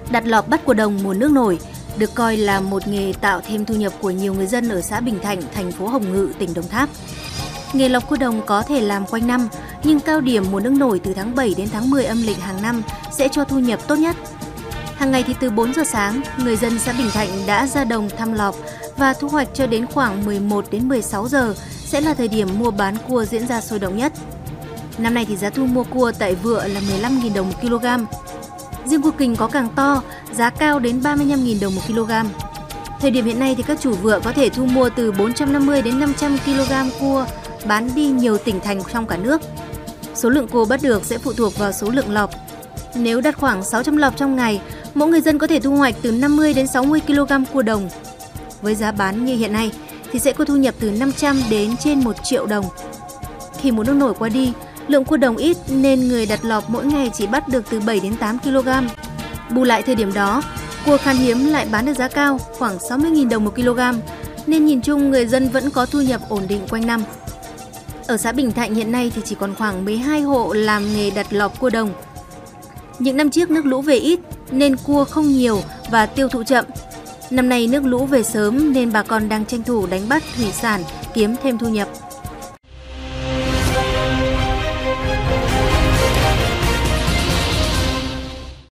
Đặt lọc bắt cua đồng mùa nước nổi được coi là một nghề tạo thêm thu nhập của nhiều người dân ở xã Bình Thạnh, thành phố Hồng Ngự, tỉnh Đồng Tháp. Nghề lọc cua đồng có thể làm quanh năm, nhưng cao điểm mùa nước nổi từ tháng 7 đến tháng 10 âm lịch hàng năm sẽ cho thu nhập tốt nhất. Hàng ngày thì từ 4 giờ sáng, người dân xã Bình Thạnh đã ra đồng thăm lọc và thu hoạch cho đến khoảng 11 đến 16 giờ sẽ là thời điểm mua bán cua diễn ra sôi động nhất. Năm nay thì giá thu mua cua tại Vựa là 15.000 đồng 1 kg. Riêng cua kình có càng to, giá cao đến 35.000 đồng 1 kg. Thời điểm hiện nay thì các chủ vựa có thể thu mua từ 450 đến 500 kg cua bán đi nhiều tỉnh thành trong cả nước. Số lượng cua bắt được sẽ phụ thuộc vào số lượng lọc. Nếu đặt khoảng 600 lọc trong ngày, mỗi người dân có thể thu hoạch từ 50 đến 60 kg cua đồng. Với giá bán như hiện nay thì sẽ có thu nhập từ 500 đến trên 1 triệu đồng. Khi mùa nước nổi qua đi, lượng cua đồng ít nên người đặt lọc mỗi ngày chỉ bắt được từ 7 đến 8 kg. Bù lại thời điểm đó, cua khan hiếm lại bán được giá cao, khoảng 60.000 đồng 1 kg, nên nhìn chung người dân vẫn có thu nhập ổn định quanh năm. Ở xã Bình Thạnh hiện nay thì chỉ còn khoảng 12 hộ làm nghề đặt lọc cua đồng. Những năm trước nước lũ về ít nên cua không nhiều và tiêu thụ chậm. Năm nay nước lũ về sớm nên bà con đang tranh thủ đánh bắt thủy sản kiếm thêm thu nhập.